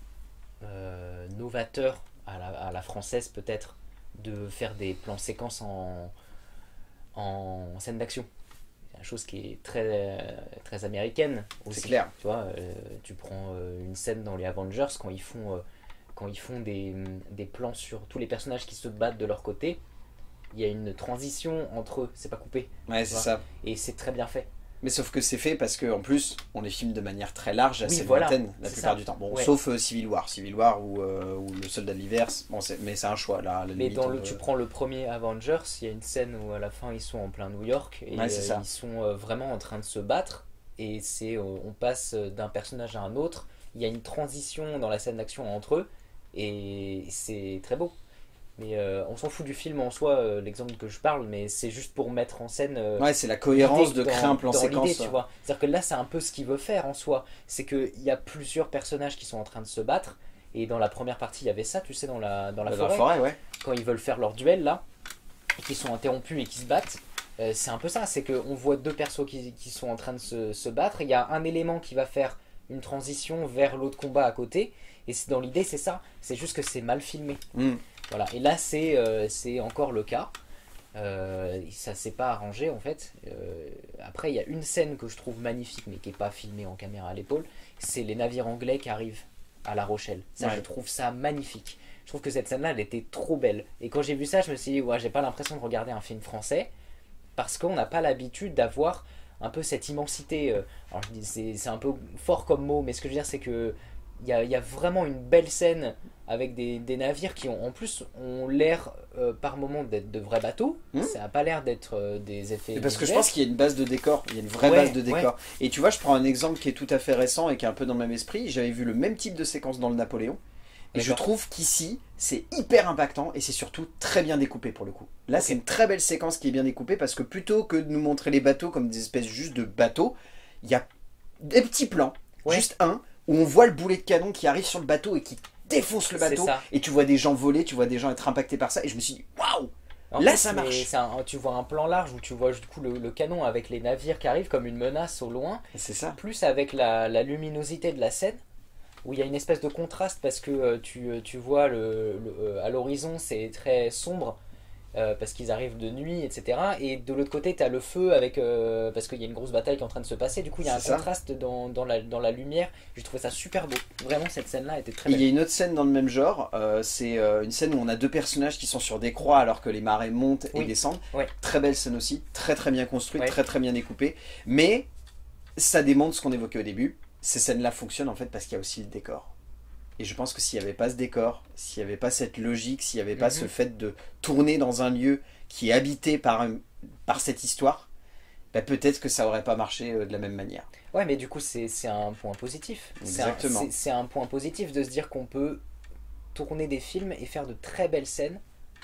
novateur à la française, peut-être, de faire des plans séquences en scène d'action. C'est une chose qui est très américaine c'est aussi. clair. Tu vois, tu prends une scène dans les Avengers quand ils font des plans sur tous les personnages qui se battent de leur côté. Il y a une transition entre eux, c'est pas coupé. Ouais, Tu c'est vois. ça. Et c'est très bien fait. Mais sauf que c'est fait parce qu'en plus, on les filme de manière très large, Oui, assez voilà, lointaine la c'est plupart ça. du temps. Bon, Ouais. sauf Civil War. Civil War ou Le Soldat de l'hiver, bon, mais c'est un choix là. À la Mais limite, dans on le, peut- tu prends le premier Avengers, il y a une scène où à la fin ils sont en plein New York et Ouais, c'est ça. ils sont vraiment en train de se battre et on passe d'un personnage à un autre. Il y a une transition dans la scène d'action entre eux et c'est très beau. Mais on s'en fout du film en soi, l'exemple que je parle, mais c'est juste pour mettre en scène Ouais, c'est la l'idée cohérence de créer un plan dans l'idée, séquence. tu vois. C'est-à-dire que là, c'est un peu ce qu'il veut faire en soi. C'est qu'il y a plusieurs personnages qui sont en train de se battre. Et dans la première partie, il y avait ça, tu sais, dans la Dans la forêt. forêt, ouais. Quand ils veulent faire leur duel, là, et qui sont interrompus et qui se battent. C'est un peu ça. C'est qu'on voit deux persos qui sont en train de se battre. Il y a un élément qui va faire une transition vers l'autre combat à côté. Et dans l'idée, c'est ça. C'est juste que c'est mal filmé. Hmm. Voilà. Et là, c'est encore le cas. Ça s'est pas arrangé en fait. Après, il y a une scène que je trouve magnifique, mais qui est pas filmée en caméra à l'épaule. C'est les navires anglais qui arrivent à La Rochelle. Ça, Ouais. je trouve ça magnifique. Je trouve que cette scène-là, elle était trop belle. Et quand j'ai vu ça, je me suis dit, ouais, j'ai pas l'impression de regarder un film français parce qu'on n'a pas l'habitude d'avoir un peu cette immensité. Alors, je dis, c'est un peu fort comme mot, mais ce que je veux dire, c'est que il y a vraiment une belle scène avec des navires qui ont en plus ont l'air par moments d'être de vrais bateaux. Ça n'a pas l'air d'être des effets. Et parce que je visuels. pense qu'il y a une base de décor, il y a une vraie Ouais, base de décor. Et tu vois, je prends un exemple qui est tout à fait récent et qui est un peu dans le même esprit. J'avais vu le même type de séquence dans le Napoléon. Et je D'accord. trouve qu'ici, c'est hyper impactant et c'est surtout très bien découpé pour le coup. Là, Ok. c'est une très belle séquence qui est bien découpée parce que plutôt que de nous montrer les bateaux comme des espèces juste de bateaux, il y a des petits plans, Ouais. juste un, où on voit le boulet de canon qui arrive sur le bateau et qui défonce le C'est bateau. ça. Et tu vois des gens voler, tu vois des gens être impactés par ça. Et je me suis dit, waouh! En Là, plus, ça mais marche. tu vois un plan large où tu vois du coup le canon avec les navires qui arrivent comme une menace au loin, C'est ça. plus avec la luminosité de la scène, où il y a une espèce de contraste parce que tu vois à l'horizon c'est très sombre parce qu'ils arrivent de nuit, etc. Et de l'autre côté, tu as le feu avec, parce qu'il y a une grosse bataille qui est en train de se passer. Du coup, il y a un C'est ça. contraste dans la lumière. J'ai trouvé ça super beau. Vraiment, cette scène-là était très Et il y belle. a une autre scène dans le même genre, c'est une scène où on a deux personnages qui sont sur des croix alors que les marées montent et Oui. descendent. Ouais. Très belle scène aussi, très très bien construite, Ouais. très très bien découpée. Mais ça démontre ce qu'on évoquait au début, ces scènes-là fonctionnent en fait parce qu'il y a aussi le décor. Et je pense que s'il n'y avait pas ce décor, s'il n'y avait pas cette logique, s'il n'y avait pas ce fait de tourner dans un lieu qui est habité par cette histoire, bah peut-être que ça aurait pas marché de la même manière. Ouais, mais du coup, c'est un point positif. Exactement. C'est un point positif de se dire qu'on peut tourner des films et faire de très belles scènes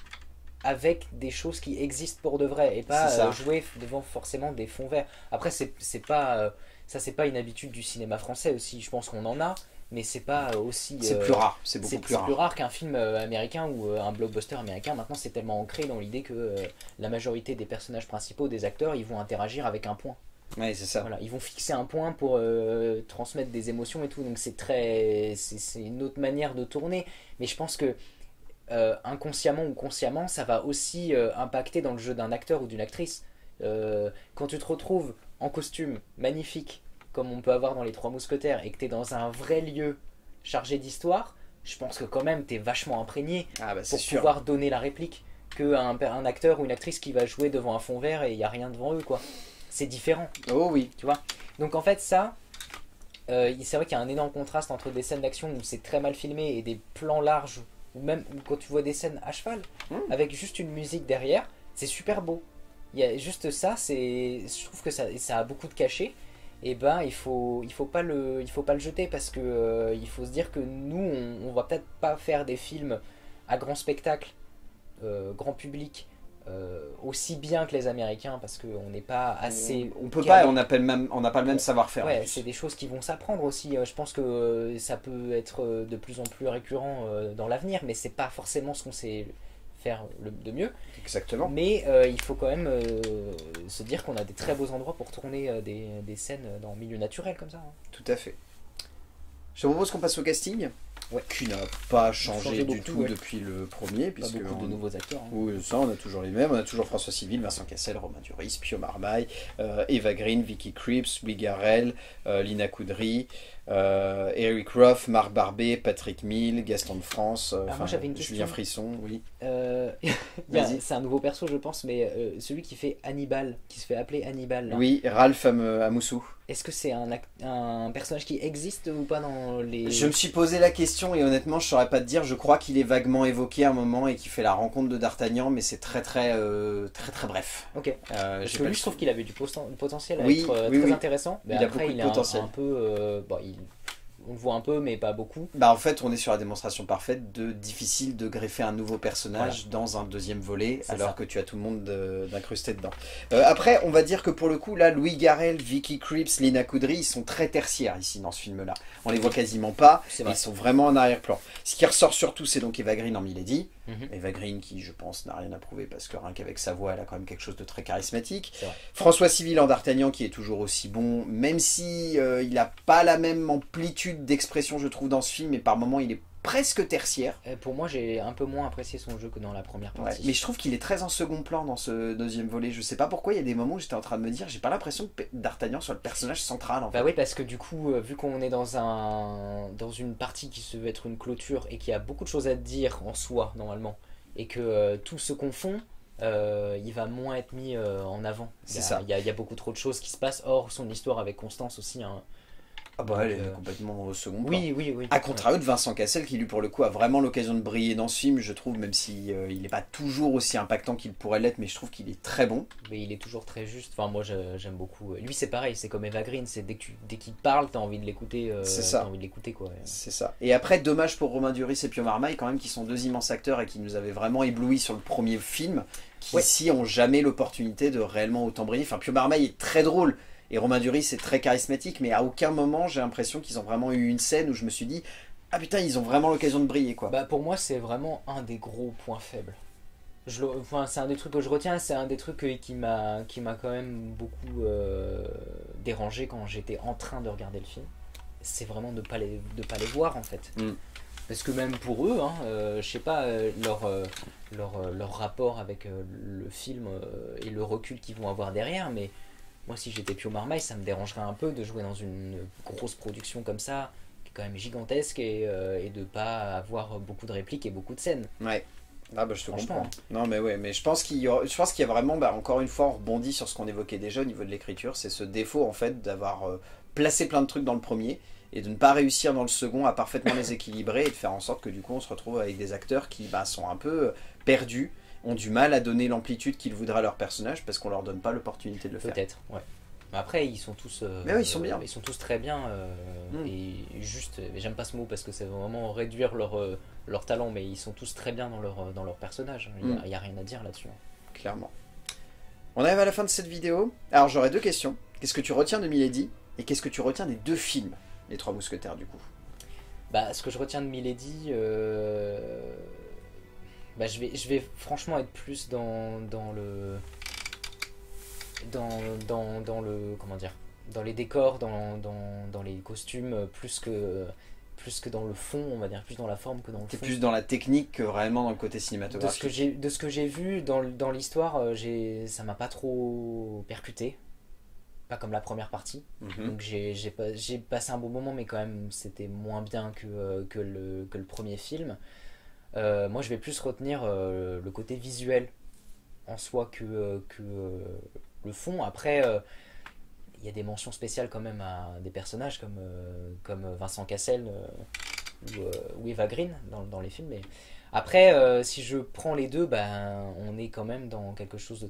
avec des choses qui existent pour de vrai et pas C'est ça. jouer devant forcément des fonds verts. Après, c'est pas ça, c'est pas une habitude du cinéma français aussi. Je pense qu'on en a, mais c'est pas aussi. C'est plus rare, c'est beaucoup C'est plus plus rare. rare qu'un film américain ou un blockbuster américain. Maintenant, c'est tellement ancré dans l'idée que la majorité des personnages principaux, des acteurs, ils vont interagir avec un point. Ouais, c'est ça. Voilà, ils vont fixer un point pour transmettre des émotions et tout. Donc c'est une autre manière de tourner. Mais je pense que inconsciemment ou consciemment, ça va aussi impacter dans le jeu d'un acteur ou d'une actrice. Quand tu te retrouves en costume magnifique, comme on peut avoir dans Les Trois Mousquetaires, et que tu es dans un vrai lieu chargé d'histoire, je pense que quand même tu es vachement imprégné Ah bah c'est pour sûr. pouvoir donner la réplique qu'un acteur ou une actrice qui va jouer devant un fond vert et il n'y a rien devant eux, quoi. C'est différent, Oh oui. tu vois. Donc en fait, ça, c'est vrai qu'il y a un énorme contraste entre des scènes d'action où c'est très mal filmé et des plans larges, ou même quand tu vois des scènes à cheval, avec juste une musique derrière, c'est super beau. Il y a juste ça, je trouve que ça a beaucoup de cachet. Et ben il faut pas le jeter parce que il faut se dire que nous on va peut-être pas faire des films à grand spectacle, grand public, aussi bien que les Américains parce qu'on n'est pas assez On peut calé. pas, on n'a pas le même savoir-faire. en Ouais, plus. c'est des choses qui vont s'apprendre aussi. Je pense que ça peut être de plus en plus récurrent dans l'avenir, mais c'est pas forcément ce qu'on sait faire de mieux. Exactement. Mais il faut quand même se dire qu'on a des très beaux endroits pour tourner des scènes dans le milieu naturel comme ça, hein. Tout à fait. Je te propose qu'on passe au casting. Ouais. Qui n'a pas changé Changé du beaucoup, tout ouais. depuis le premier. Pas Puisque beaucoup de nouveaux acteurs, hein. Oui, ça, on a toujours les mêmes. On a toujours François Civil, Vincent Cassel, Romain Duris, Pio Marmaille, Eva Green, Vicky Krieps, Louis Garrel, Lina Coudry, Eric Roth, Marc Barbet, Patrick Mille, Gaston de France, moi, j'avais une Julien question. Frisson, oui. Vas-y. C'est un nouveau perso, je pense, mais celui qui fait Hannibal, qui se fait appeler Hannibal, là. Oui, Ralph Amoussou. Est-ce que c'est un personnage qui existe ou pas dans les... Je me suis posé la question et honnêtement je saurais pas te dire, je crois qu'il est vaguement évoqué à un moment et qu'il fait la rencontre de D'Artagnan mais c'est très très bref. Ok. Parce J'ai que pas lui, je trouve qu'il avait du potentiel à Oui, être oui, très oui. intéressant. Mais Il a après, beaucoup de il est potentiel. un peu... on le voit un peu, mais pas beaucoup. Bah en fait on est sur la démonstration parfaite de difficile de greffer un nouveau personnage dans un deuxième volet C'est alors ça. que tu as tout le monde d'incrusté dedans. Après on va dire que pour le coup là Louis Garrel, Vicky Krieps, Lina Coudry ils sont très tertiaires ici dans ce film là. On les voit quasiment pas, C'est et vrai. ils sont vraiment en arrière-plan. Ce qui ressort surtout c'est donc Eva Green en Milady. Mhm. Eva Green qui je pense n'a rien à prouver parce que rien qu'avec sa voix elle a quand même quelque chose de très charismatique. C'est vrai. François Civil en D'Artagnan qui est toujours aussi bon, même si il n'a pas la même amplitude d'expression je trouve dans ce film et par moments il est presque tertiaire. Pour moi, j'ai un peu moins apprécié son jeu que dans la première Ouais, partie. mais je trouve qu'il est très en second plan dans ce deuxième volet. Je sais pas pourquoi, il y a des moments où j'étais en train de me dire, j'ai pas l'impression que D'Artagnan soit le personnage central en fait. Bah oui, parce que du coup, vu qu'on est dans une partie qui se veut être une clôture et qui a beaucoup de choses à dire en soi, normalement, et que tout se confond, il va moins être mis en avant. C'est ça. Il y a beaucoup trop de choses qui se passent. Or, son histoire avec Constance aussi. Hein. Ah bah Donc, elle est complètement au second plan. oui, oui, oui. A contrario de Vincent Cassel qui lui pour le coup a vraiment l'occasion de briller dans ce film, je trouve, même si il n'est pas toujours aussi impactant qu'il pourrait l'être, mais je trouve qu'il est très bon. Mais il est toujours très juste. Enfin, moi, j'aime beaucoup. Lui, c'est pareil, c'est comme Eva Green. C'est dès qu'il parle, t'as envie de l'écouter. C'est ça. T'as envie de l'écouter, quoi. C'est ça. Et après, dommage pour Romain Duris et Pio Marmaille, quand même, qui sont deux immenses acteurs et qui nous avaient vraiment éblouis sur le premier film, qui ici ont jamais l'opportunité de réellement autant briller. Enfin, Pio Marmaille est très drôle. Et Romain Duris est très charismatique, mais à aucun moment j'ai l'impression qu'ils ont vraiment eu une scène où je me suis dit ah putain, ils ont vraiment l'occasion de briller quoi. Bah pour moi c'est vraiment un des gros points faibles. Enfin, c'est un des trucs que je retiens, c'est un des trucs qui m'a quand même beaucoup dérangé quand j'étais en train de regarder le film. C'est vraiment de pas les voir en fait. Parce que même pour eux, hein, je sais pas, leur rapport avec le film et le recul qu'ils vont avoir derrière, mais moi, si j'étais Pio Marmaille, ça me dérangerait un peu de jouer dans une grosse production comme ça, qui est quand même gigantesque, et de pas avoir beaucoup de répliques et beaucoup de scènes. Ouais. Ah bah je te comprends. Non mais ouais, mais je pense qu'il y a vraiment, encore une fois, on rebondit sur ce qu'on évoquait déjà au niveau de l'écriture, c'est ce défaut en fait d'avoir placé plein de trucs dans le premier et de ne pas réussir dans le second à parfaitement les équilibrer et de faire en sorte que du coup on se retrouve avec des acteurs qui sont un peu perdus, ont du mal à donner l'amplitude qu'ils voudraient à leur personnage parce qu'on leur donne pas l'opportunité de le faire. Peut-être, ouais. Après, ils sont tous. Mais oui, ils sont bien. Ils sont tous très bien. Et juste, j'aime pas ce mot parce que c'est vraiment réduire leur talent, mais ils sont tous très bien dans leur personnage. Il y a rien à dire là-dessus. Clairement. On arrive à la fin de cette vidéo. Alors j'aurais deux questions. Qu'est-ce que tu retiens de Milady et qu'est-ce que tu retiens des deux films, Les Trois Mousquetaires du coup? Bah, ce que je retiens de Milady. Bah, je vais franchement être plus dans le comment dire, dans les décors, dans les costumes, plus que dans le fond, on va dire, plus dans la forme que dans le fond. C'est plus dans la technique que réellement dans le côté cinématographique. De ce que j'ai vu dans l'histoire, ça m'a pas trop percuté, pas comme la première partie. Donc j'ai passé un bon moment, mais quand même c'était moins bien que le premier film. Moi je vais plus retenir le côté visuel en soi que le fond. Après il y a des mentions spéciales quand même à des personnages comme Vincent Cassel ou Eva Green dans les films. Mais après si je prends les deux, ben, on est quand même dans quelque chose de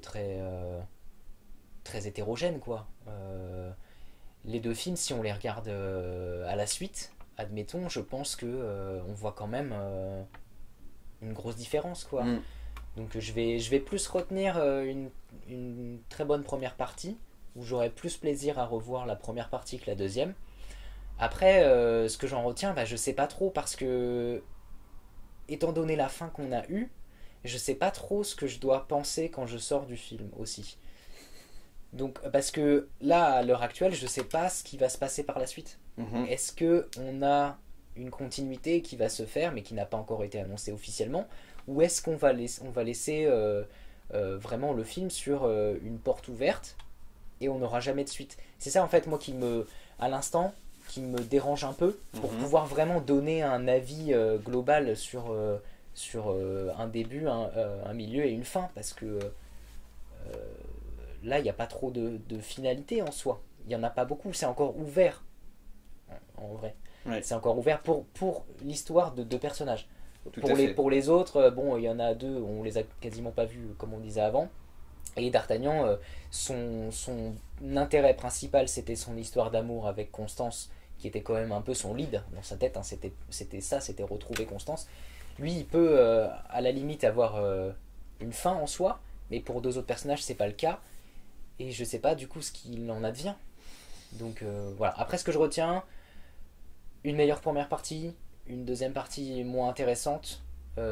très hétérogène quoi. Les deux films, si on les regarde à la suite, admettons, je pense que on voit quand même une grosse différence quoi. Donc je vais plus retenir une très bonne première partie où j'aurai plus plaisir à revoir la première partie que la deuxième. Après ce que j'en retiens, bah, je sais pas trop parce que étant donné la fin qu'on a eue, je sais pas trop ce que je dois penser quand je sors du film aussi. Donc parce que là à l'heure actuelle, je sais pas ce qui va se passer par la suite. Est-ce que on a une continuité qui va se faire mais qui n'a pas encore été annoncée officiellement, ou est-ce qu'on va laisser vraiment le film sur une porte ouverte et on n'aura jamais de suite? C'est ça en fait moi à l'instant qui me dérange un peu pour pouvoir vraiment donner un avis global sur un début, un milieu et une fin, parce que là il n'y a pas trop de finalité en soi, il n'y en a pas beaucoup, c'est encore ouvert en vrai. Ouais. C'est encore ouvert pour l'histoire de deux personnages. Pour les autres, bon, il y en a deux, on les a quasiment pas vus comme on disait avant. Et D'Artagnan, son intérêt principal, c'était son histoire d'amour avec Constance, qui était quand même un peu son lead dans sa tête. Hein, c'était retrouver Constance. Lui, il peut à la limite avoir une fin en soi, mais pour deux autres personnages, c'est pas le cas. Et je sais pas du coup ce qu'il en advient. Donc voilà. Après, ce que je retiens, une meilleure première partie, une deuxième partie moins intéressante.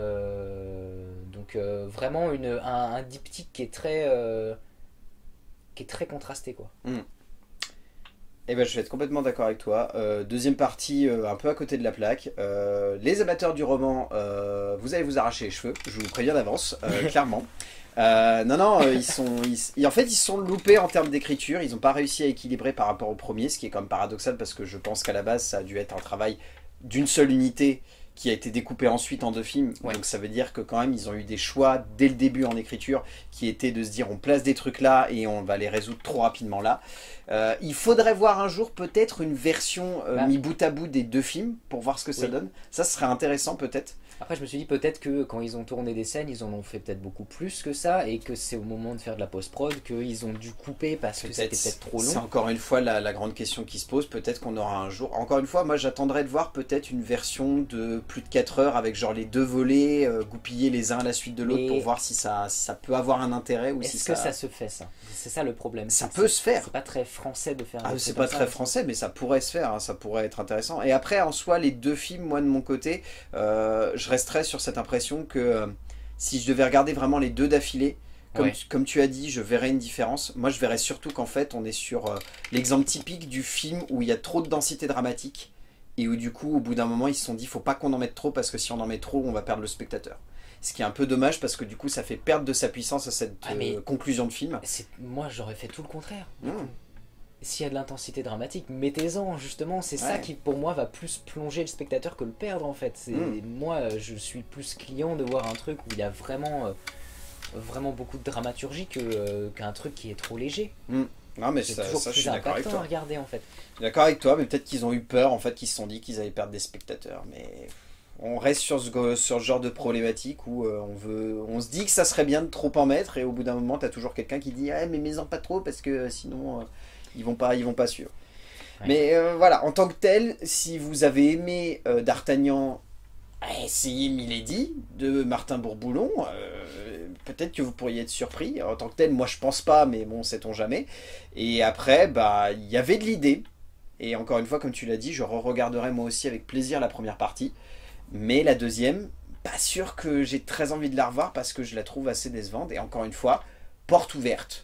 Donc vraiment un diptyque qui est très contrasté quoi. Eh ben, je vais être complètement d'accord avec toi. Deuxième partie, un peu à côté de la plaque. Les amateurs du roman, vous allez vous arracher les cheveux, je vous préviens d'avance, clairement. Non, en fait, ils sont loupés en termes d'écriture. Ils n'ont pas réussi à équilibrer par rapport au premier, ce qui est quand même paradoxal parce que je pense qu'à la base, ça a dû être un travail d'une seule unité qui a été découpé ensuite en 2 films. Ouais. Donc ça veut dire que quand même, ils ont eu des choix dès le début en écriture qui étaient de se dire on place des trucs là et on va les résoudre trop rapidement là. Il faudrait voir un jour peut-être une version mis bout à bout des 2 films pour voir ce que ça donne. Ça serait intéressant peut-être. Après, je me suis dit peut-être que quand ils ont tourné des scènes, ils en ont fait peut-être beaucoup plus que ça, et que c'est au moment de faire de la post-prod qu'ils ont dû couper parce que c'était peut-être trop long. C'est encore une fois la grande question qui se pose. Peut-être qu'on aura un jour. Encore une fois, moi j'attendrais de voir peut-être une version de plus de 4 heures avec genre les 2 volets goupillés les uns à la suite de l'autre pour voir si ça peut avoir un intérêt ou si ça... Est-ce que ça se fait ça? C'est ça le problème. Ça peut se faire. C'est pas très français de faire. C'est pas très français, mais ça pourrait se faire. Hein, ça pourrait être intéressant. Et après, en soi, les 2 films, moi de mon côté, je resterais sur cette impression que si je devais regarder vraiment les 2 d'affilée, comme tu as dit, je verrais une différence. Moi, je verrais surtout qu'en fait, on est sur l'exemple typique du film où il y a trop de densité dramatique et où du coup, au bout d'un moment, ils se sont dit, faut pas qu'on en mette trop parce que si on en met trop, on va perdre le spectateur. Ce qui est un peu dommage parce que du coup, ça fait perdre de sa puissance à cette conclusion de film. Moi, j'aurais fait tout le contraire. S'il y a de l'intensité dramatique, mettez-en justement, c'est ça qui pour moi va plus plonger le spectateur que le perdre en fait. Moi je suis plus client de voir un truc où il y a vraiment beaucoup de dramaturgie qu'un truc qui est trop léger. Non mais ça je suis d'accord avec toi. À regarder en fait. Je suis d'accord avec toi, mais peut-être qu'ils ont eu peur en fait, qu'ils se sont dit qu'ils allaient perdre des spectateurs, mais on reste sur ce genre de problématique où on se dit que ça serait bien de trop en mettre et au bout d'un moment t'as toujours quelqu'un qui dit mais mets-en pas trop parce que sinon ils vont pas suivre. Ouais. Mais voilà, en tant que tel, si vous avez aimé D'Artagnan, essayez Milady de Martin Bourboulon. Peut-être que vous pourriez être surpris. En tant que tel, moi je pense pas, mais bon, sait-on jamais. Et après, il y avait de l'idée. Et encore une fois, comme tu l'as dit, je re-regarderai moi aussi avec plaisir la première partie. Mais la deuxième, pas sûr que j'ai très envie de la revoir parce que je la trouve assez décevante. Et encore une fois, porte ouverte.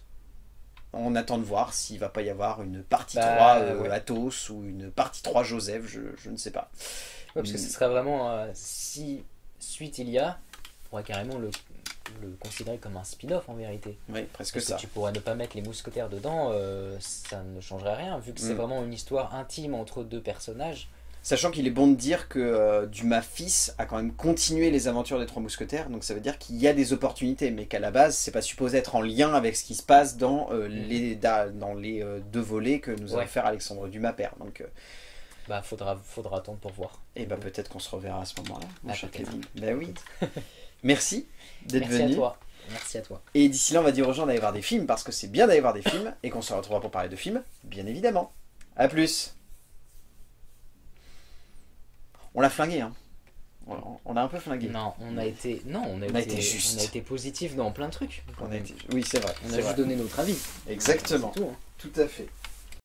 On attend de voir s'il va pas y avoir une partie 3 Athos ou une partie 3 Joseph, je ne sais pas. Parce que ce serait vraiment, si suite il y a, on pourrait carrément le considérer comme un spin-off en vérité. Oui, presque parce ça. Que tu pourrais ne pas mettre les mousquetaires dedans, ça ne changerait rien, vu que c'est vraiment une histoire intime entre 2 personnages. Sachant qu'il est bon de dire que Dumas fils a quand même continué les aventures des 3 mousquetaires, donc ça veut dire qu'il y a des opportunités, mais qu'à la base, c'est pas supposé être en lien avec ce qui se passe dans les 2 volets que nous allons faire Alexandre Dumas père. Donc, faudra attendre pour voir. Et peut-être qu'on se reverra à ce moment-là, mon cher Kevin. Ben oui. Merci d'être venu. Merci à toi. Merci à toi. Et d'ici là, on va dire aux gens d'aller voir des films, parce que c'est bien d'aller voir des films, et qu'on se retrouvera pour parler de films, bien évidemment. A plus. On l'a flingué, hein. On a un peu flingué. Non, on a été juste. On a été positif dans plein de trucs. Oui, c'est vrai. On a juste donné notre avis. Exactement. C'est tout, hein. Tout à fait.